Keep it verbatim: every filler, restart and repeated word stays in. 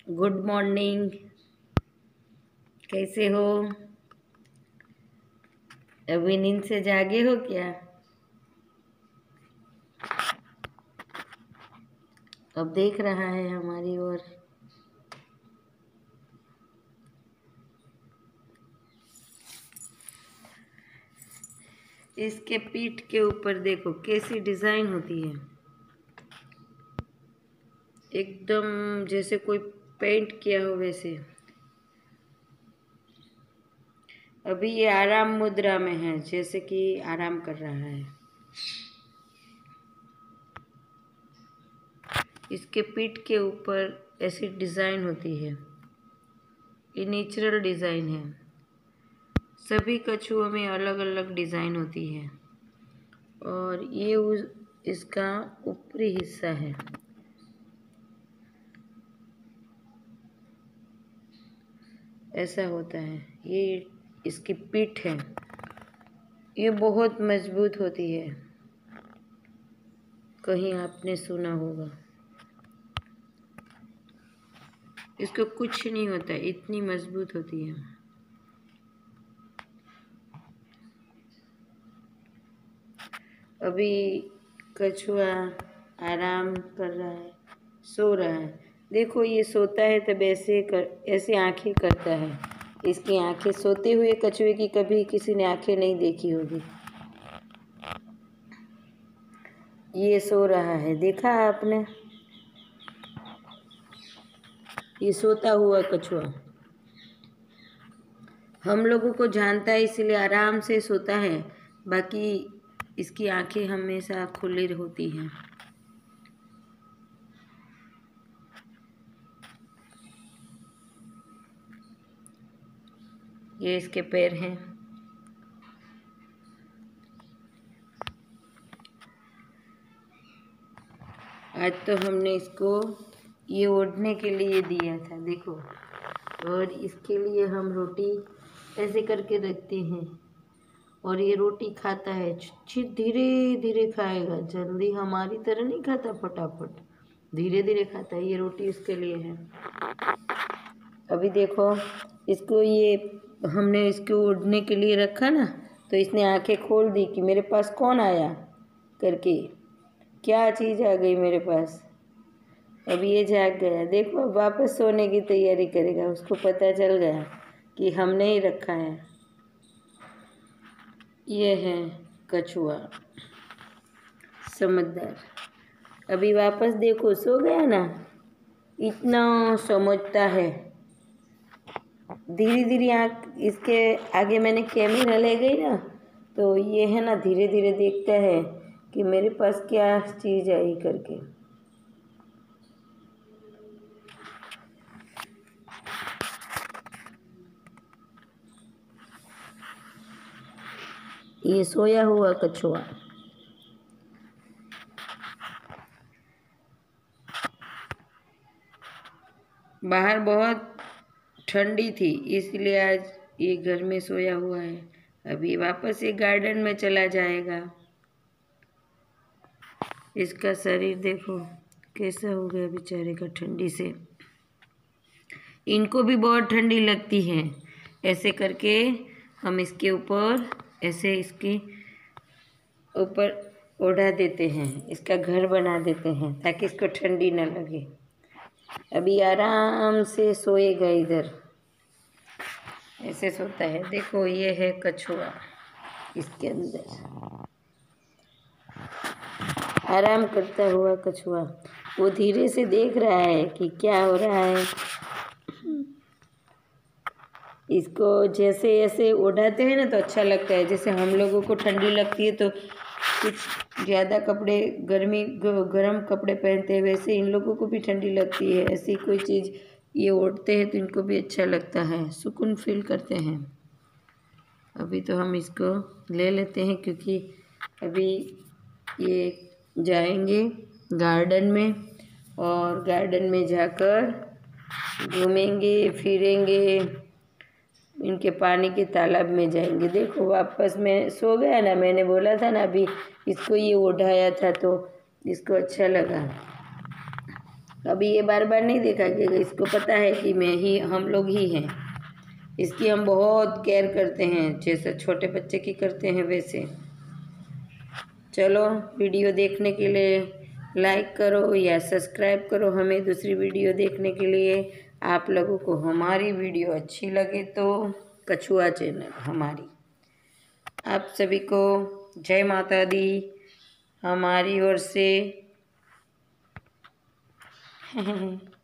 Good morning. कैसे हो? अभी नींद से जागे हो क्या? अब देख रहा है हमारी ओर। इसके पीठ के ऊपर देखो कैसी डिजाइन होती है, एकदम जैसे कोई पेंट किया हो वैसे। अभी ये आराम मुद्रा में है, जैसे कि आराम कर रहा है। इसके पीठ के ऊपर ऐसी डिजाइन होती है, ये नेचुरल डिजाइन है। सभी कछुओं में अलग अलग डिजाइन होती है और ये उस इसका ऊपरी हिस्सा है। ऐसा होता है, ये इसकी पीठ है, ये बहुत मजबूत होती है। कहीं आपने सुना होगा, इसको कुछ नहीं होता, इतनी मजबूत होती है। अभी कछुआ आराम कर रहा है, सो रहा है। देखो ये सोता है तब ऐसे कर ऐसे आंखें करता है। इसकी आंखें, सोते हुए कछुए की कभी किसी ने आंखें नहीं देखी होगी। ये सो रहा है, देखा आपने? ये सोता हुआ कछुआ हम लोगों को जानता है, इसलिए आराम से सोता है। बाकी इसकी आंखें हमेशा खुली होती हैं। ये इसके पैर हैं। आज तो हमने इसको ये ओढ़ने के लिए दिया था, देखो। और इसके लिए हम रोटी ऐसे करके रखते हैं और ये रोटी खाता है। धीरे धीरे खाएगा, जल्दी हमारी तरह नहीं खाता, फटाफट धीरे धीरे खाता है। ये रोटी इसके लिए है। अभी देखो इसको, ये हमने इसको ओढ़ने के लिए रखा ना, तो इसने आंखें खोल दी कि मेरे पास कौन आया करके, क्या चीज़ आ गई मेरे पास। अब ये जाग गया, देखो अब वापस सोने की तैयारी करेगा। उसको पता चल गया कि हमने ही रखा है। ये है कछुआ समझदार। अभी वापस देखो, सो गया ना, इतना समझता है। धीरे धीरे आँख इसके आगे मैंने कैमरा ले गई ना, तो ये है ना धीरे धीरे देखता है कि मेरे पास क्या चीज़ आई करके। ये सोया हुआ कछुआ। बाहर बहुत ठंडी थी, इसलिए आज ये घर में सोया हुआ है। अभी वापस ये गार्डन में चला जाएगा। इसका शरीर देखो कैसा हो गया बेचारे का ठंडी से। इनको भी बहुत ठंडी लगती है। ऐसे करके हम इसके ऊपर ऐसे इसके ऊपर ओढ़ा देते हैं, इसका घर बना देते हैं ताकि इसको ठंडी न लगे। अभी आराम से सोएगा, इधर ऐसे सोता है। देखो ये है कछुआ, इसके अंदर आराम करता हुआ कछुआ। वो धीरे से देख रहा है कि क्या हो रहा है। इसको जैसे ऐसे उड़ाते हैं ना तो अच्छा लगता है। जैसे हम लोगों को ठंडी लगती है तो कुछ ज़्यादा कपड़े, गर्मी गर्म कपड़े पहनते हैं, वैसे इन लोगों को भी ठंडी लगती है। ऐसी कोई चीज़ ये ओढ़ते हैं तो इनको भी अच्छा लगता है, सुकून फील करते हैं। अभी तो हम इसको ले लेते हैं क्योंकि अभी ये जाएंगे गार्डन में और गार्डन में जाकर घूमेंगे फिरेंगे, इनके पानी के तालाब में जाएंगे। देखो वापस में सो गया ना, मैंने बोला था ना अभी इसको ये उठाया था तो इसको अच्छा लगा। कभी ये बार बार नहीं देखा कि इसको पता है कि मैं ही हम लोग ही हैं। इसकी हम बहुत केयर करते हैं, जैसे छोटे बच्चे की करते हैं वैसे। चलो, वीडियो देखने के लिए लाइक करो या सब्सक्राइब करो हमें दूसरी वीडियो देखने के लिए। आप लोगों को हमारी वीडियो अच्छी लगे तो कछुआ चैनल हमारी, आप सभी को जय माता दी हमारी ओर से।